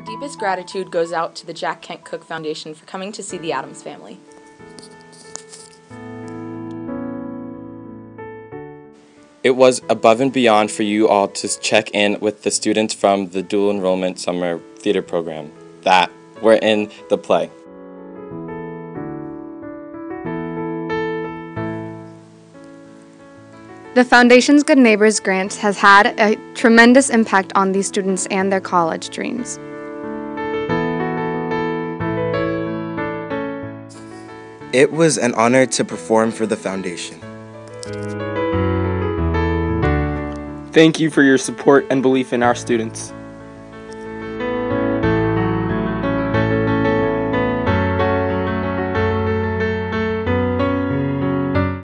deepest gratitude goes out to the Jack Kent Cooke Foundation for coming to see the Addams family. It was above and beyond for you all to check in with the students from the dual enrollment summer theater program that were in the play. The Foundation's Good Neighbors Grant has had a tremendous impact on these students and their college dreams. It was an honor to perform for the Foundation. Thank you for your support and belief in our students.